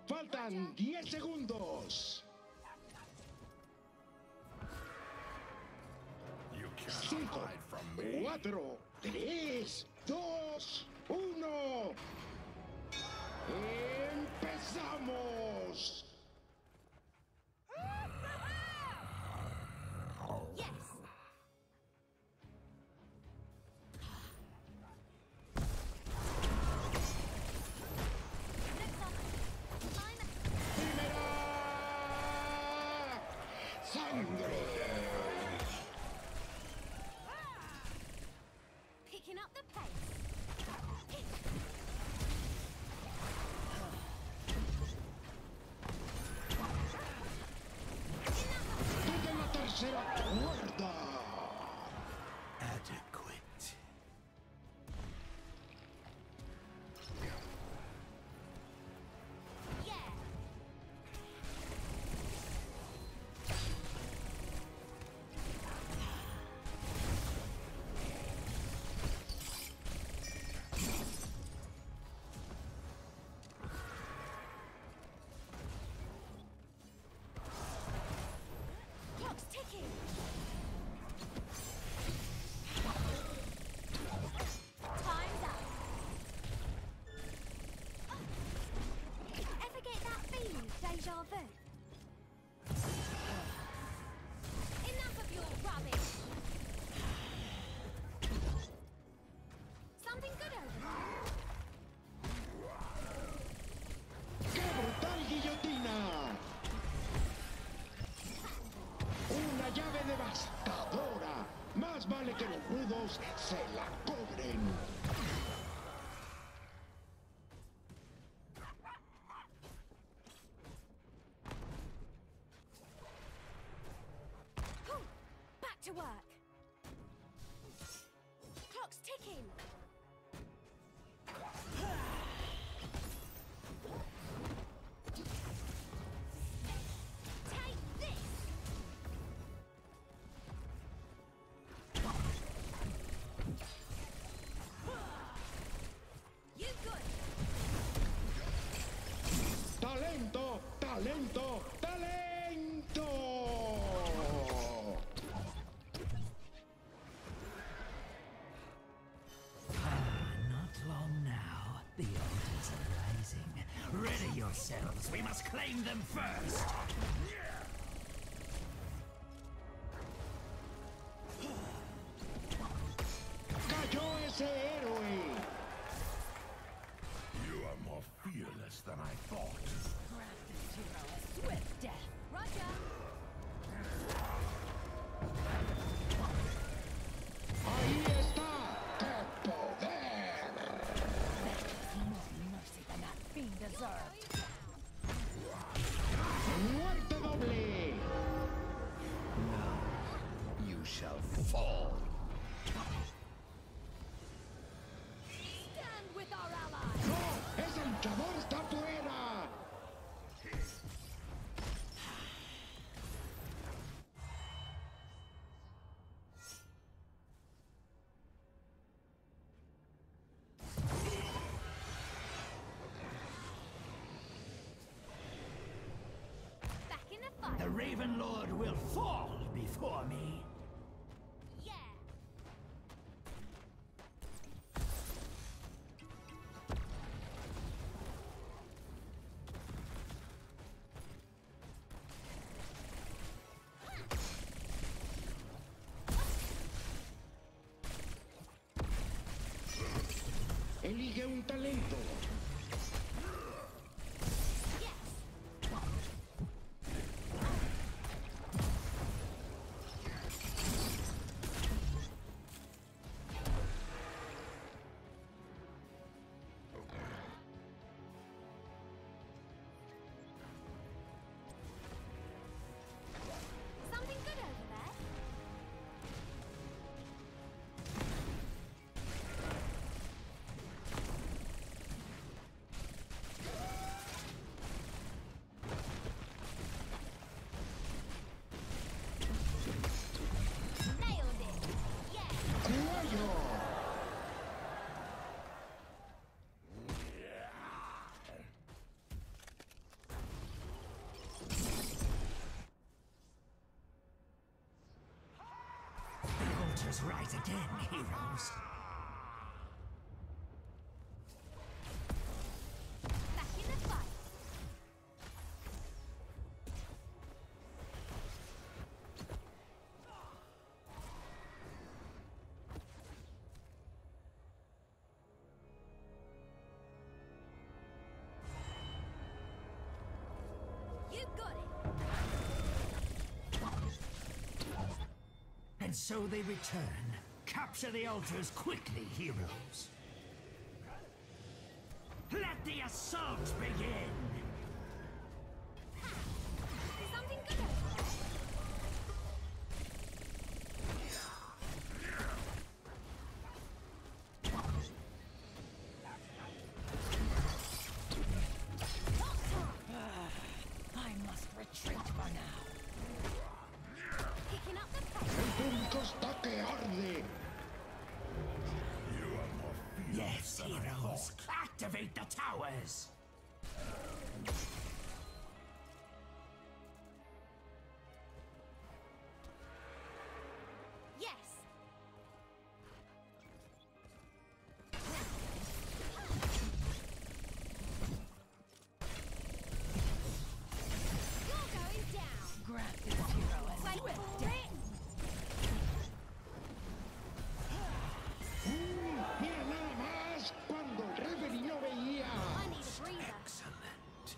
Faltan 10 segundos. 5, 4, 3, 2, 1. ¡Empezamos! Picking up the pace. ¡Toca la tercera cuerda! Adequate. Yeah. Clock's ticking. Time's up. Ever get that feeling of deja vu? Enough of your rubbish. Something good over there. ¡Qué brutal guillotina! ¡Una llave devastadora! Más vale que los rudos se la cobren. Back to work. Clock's ticking. Take this. You good? ¡Talento! ¡Talento! ¡Talento! Not long now. The altars are rising. Ready yourselves. We must claim them first. ¡Cayó ese héroe! You are more fearless than I thought. Swift death. Roger. ¡Ahí está! ¡Qué poder! More mercy than that fiend deserved. ¡Muerte doble! You shall fall. Stand with our allies. ¡No! ¡Ese luchador está fuera! Back in the fight. The Raven Lord will fall before me. Yeah. Elige un talento. Yes. rise again, heroes. Back in the fight. You got it. And so they return. Capture the altars quickly, heroes. Let the assault begin! Something good over there. I must retreat for now. Picking up the pace. El público está que arde. You are more fearless Yes, than I heroes. thought. Activate the towers! Yes. You're going down. Grant this hero a swift death. Mira nada más cuando el referee no veía. I need a breather. Excellent.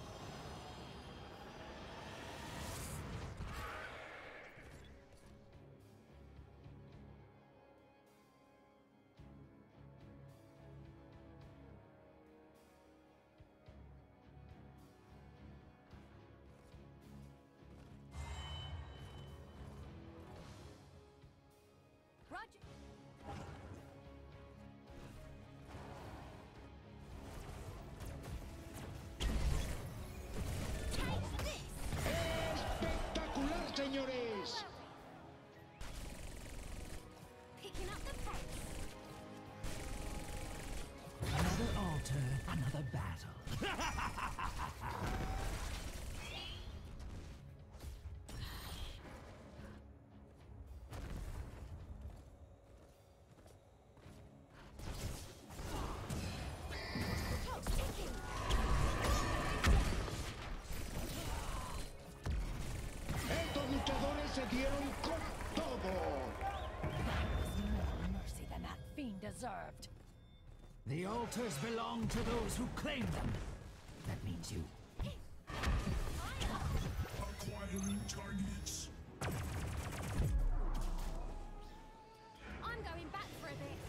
Roger. Take this. Espectacular, señores. Picking up the pace. Another altar, another battle. Clock's ticking. Estos luchadores se dieron con todo. More mercy than that fiend deserved. The altars belong to those who claim them. That means you. Acquiring targets. I'm going back for a bit.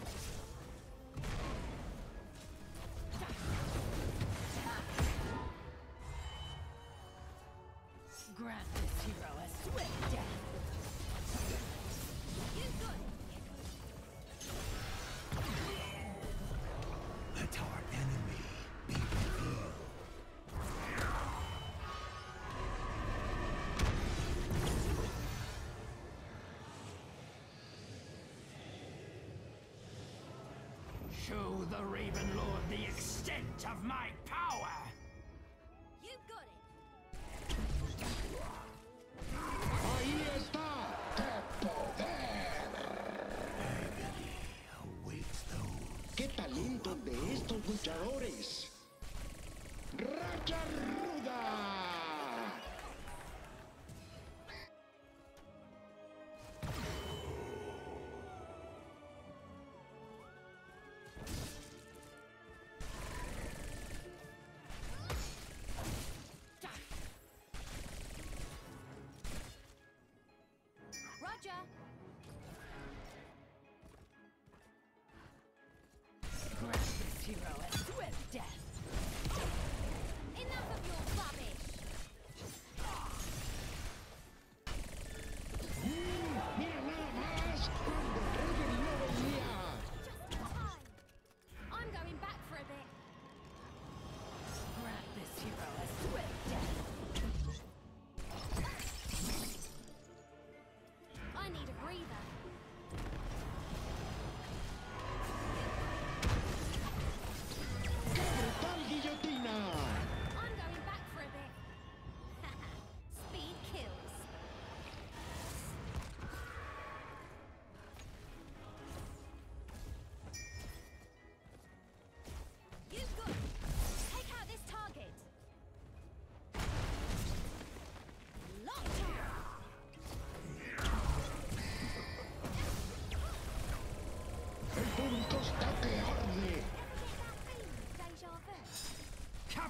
Grant this hero a swift death. You good? Let our enemy be revealed. Show the Raven Lord the extent of my power! You got it. Ahí está. ¡Qué poder! Awaits those. ¡Qué talento de estos luchadores! ¡Racha ruda!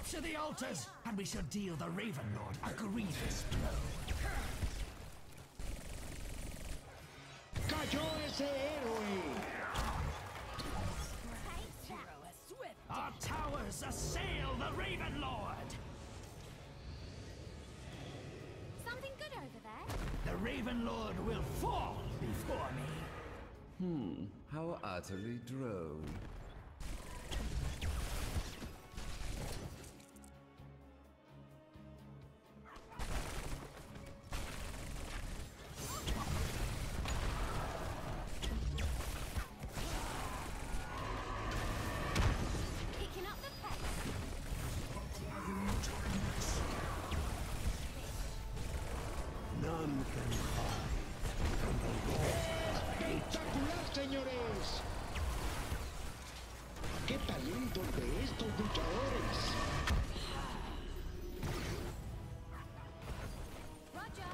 Capture the altars, and we shall deal the Raven Lord a grievous blow. ¡Cayó ese héroe! Hero, a swift Our towers assail the Raven Lord! Something good over there? The Raven Lord will fall before me. How utterly droll. Picking up the pace. Acquiring targets. None can hide. ¡Espectacular, señores! ¡Qué talento el de estos luchadores! Roger.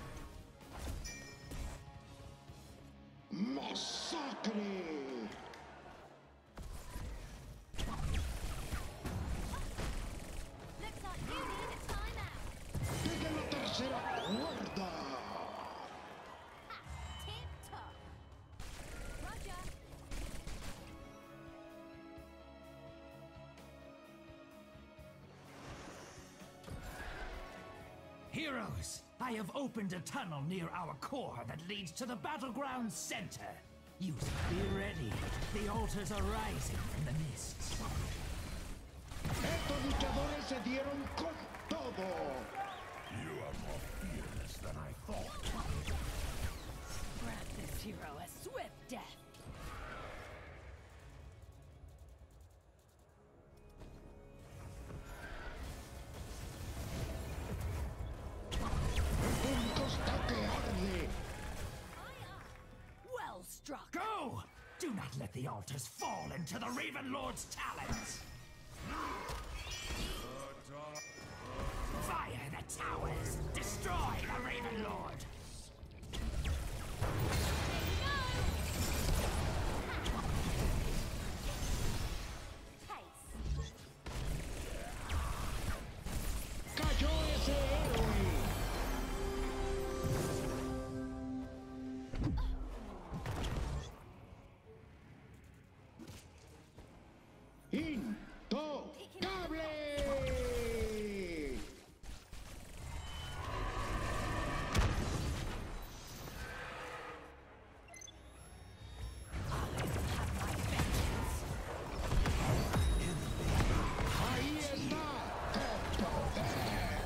¡Masacre! Looks like you need a timeout. ¡Pegue la tercera cuerda! Ha! Tip top. Roger. Heroes, I have opened a tunnel near our core that leads to the battleground center. Use it. Be ready. The altars are rising from the mists. ¡Estos luchadores se dieron con todo! You are more fearless than I thought. Grant this hero a swift death. ¡El público está que arde! Well struck. Go! Do not let the altars fall into the Raven Lord's talons! Fire the towers! Destroy the Raven Lord! Pace. ¡Cayó ese héroe! ¡Intocable! ¡Ahí está! ¡Qué poder!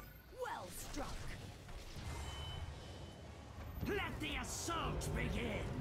Well struck. Let the assault begin!